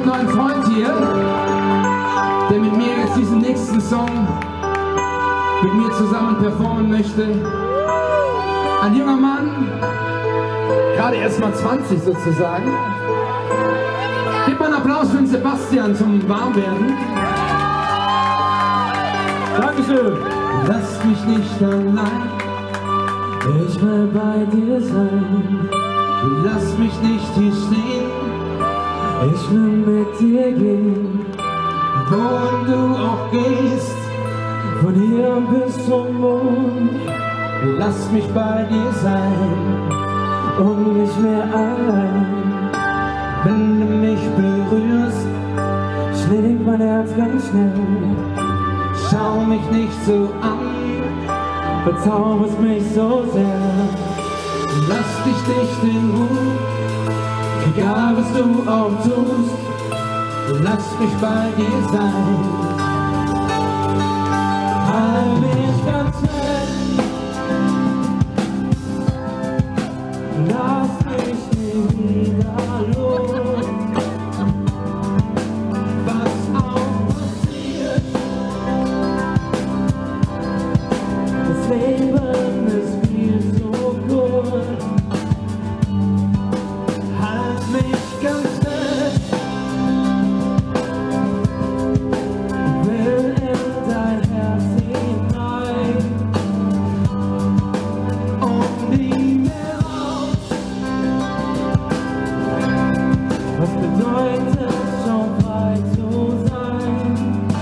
einen neuen Freund hier, der mit mir jetzt diesen nächsten Song mit mir zusammen performen möchte. Ein junger Mann, gerade erst mal 20 sozusagen. Gebt mal einen Applaus für den Sebastian zum Warmwerden. Dankeschön. Lass mich nicht allein, ich will bei dir sein. Lass mich nicht hier stehen, ich will mit dir gehen. Wohin du auch gehst, von hier bis zum Mond. Lass mich bei dir sein und nicht mehr allein. Wenn du mich berührst, schlägt mein Herz ganz schnell. Schau mich nicht so an, verzauberst mich so sehr. Lass dich nicht in Ruhe, egal was du auch tust. Lass mich bei dir sein. Halt mich ganz fest, lass mich nie wieder los. Was auch passiert, das Leben ist viel zu kurz. Halt mich ganz fest, will in dein Herz hinein und nie mehr raus. Was bedeutet schon frei zu sein?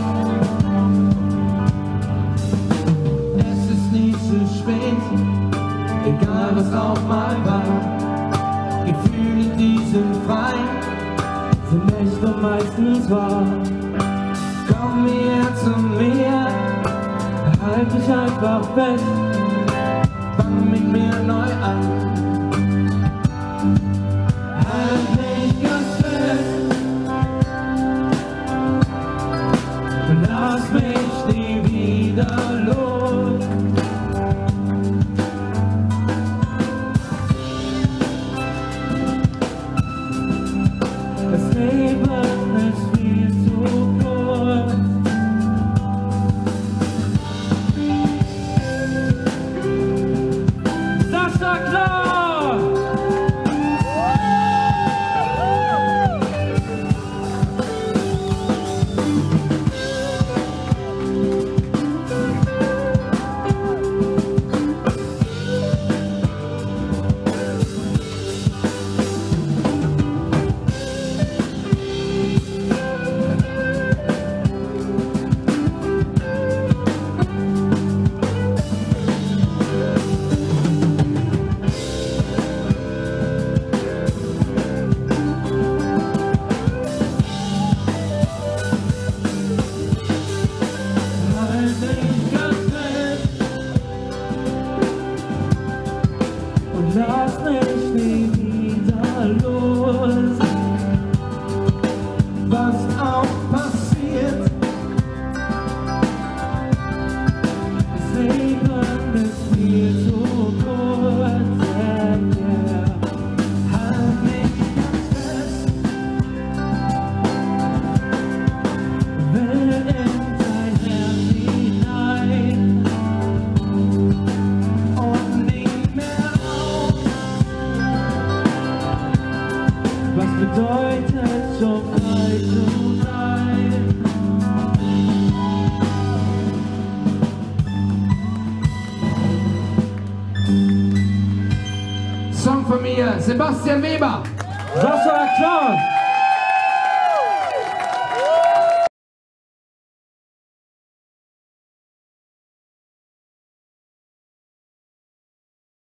Es ist nie zu spät, egal was auch mal war. Gefühle, die sind frei, sind echt und meistens wahr. Komm her zu mir, halt dich einfach fest, fang mit mir neu an. Halt mich ganz fest und lass mich nie wieder los. Das Leben ist viel zu kurz. Sascha Klar! Lass mich nie wieder los. Was auch passiert, das Leben ist viel zu kurz. Halt mich ganz fest, will in dein Herz hinein und nie mehr raus. Was bedeutet so frei zu sein? Song von mir, Sebastian Weber. Sascha Klar!